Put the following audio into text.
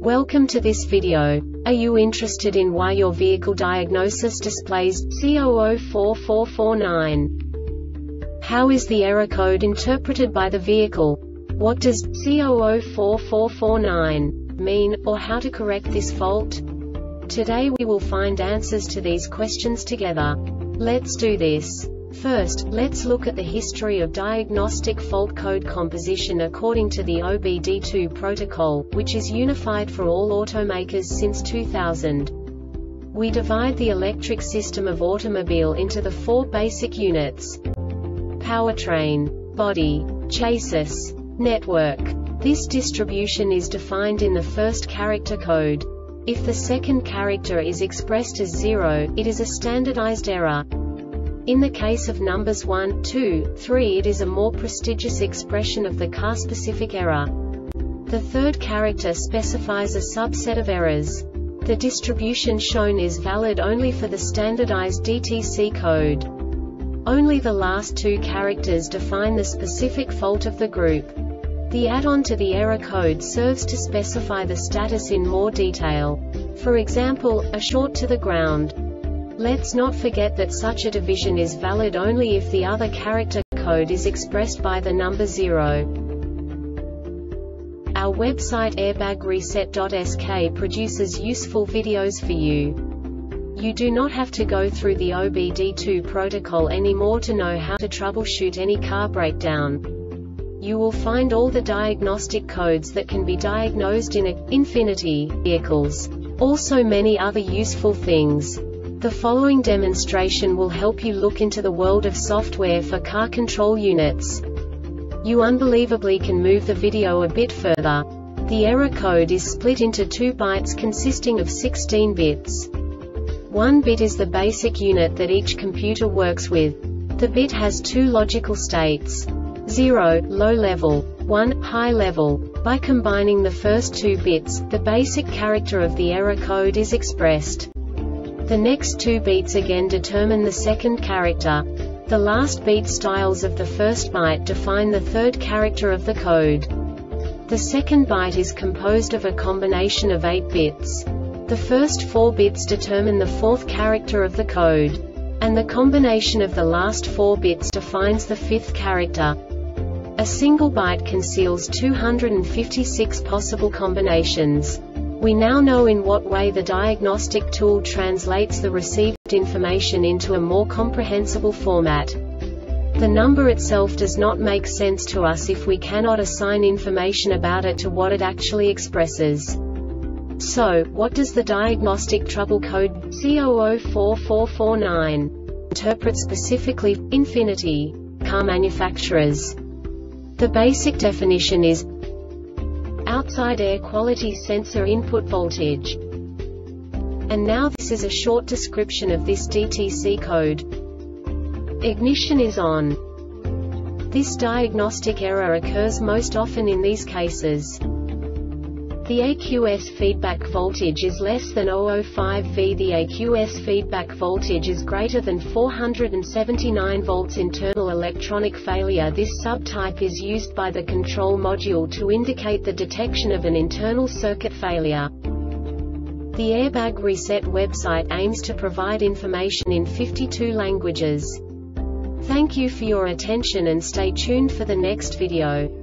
Welcome to this video. Are you interested in why your vehicle diagnosis displays C004449? How is the error code interpreted by the vehicle? What does C004449 mean, or how to correct this fault? Today we will find answers to these questions together. Let's do this. First, let's look at the history of diagnostic fault code composition according to the OBD2 protocol, which is unified for all automakers since 2000. We divide the electric system of automobile into the four basic units: powertrain, body, chassis, network. This distribution is defined in the first character code. If the second character is expressed as 0, it is a standardized error. In the case of numbers 1, 2, 3, it is a more prestigious expression of the car-specific error. The third character specifies a subset of errors. The distribution shown is valid only for the standardized DTC code. Only the last two characters define the specific fault of the group. The add-on to the error code serves to specify the status in more detail. For example, a short to the ground. Let's not forget that such a division is valid only if the other character code is expressed by the number 0. Our website airbagreset.sk produces useful videos for you. You do not have to go through the OBD2 protocol anymore to know how to troubleshoot any car breakdown. You will find all the diagnostic codes that can be diagnosed in Infiniti vehicles. Also many other useful things. The following demonstration will help you look into the world of software for car control units. You unbelievably can move the video a bit further. The error code is split into 2 bytes consisting of 16 bits. 1 bit is the basic unit that each computer works with. The bit has 2 logical states: 0, low level, 1, high level. By combining the first 2 bits, the basic character of the error code is expressed. The next 2 beats again determine the second character. The last beat styles of the first byte define the third character of the code. The second byte is composed of a combination of 8 bits. The first 4 bits determine the fourth character of the code. And the combination of the last 4 bits defines the fifth character. A single byte conceals 256 possible combinations. We now know in what way the diagnostic tool translates the received information into a more comprehensible format. The number itself does not make sense to us if we cannot assign information about it to what it actually expresses. So, what does the diagnostic trouble code C004449 interpret specifically for Infiniti car manufacturers? The basic definition is outside air quality sensor input voltage. And now this is a short description of this DTC code. Ignition is on. This diagnostic error occurs most often in these cases. The AQS feedback voltage is less than 005 V. The AQS feedback voltage is greater than 479 volts. Internal electronic failure. This subtype is used by the control module to indicate the detection of an internal circuit failure. The Airbag Reset website aims to provide information in 52 languages. Thank you for your attention and stay tuned for the next video.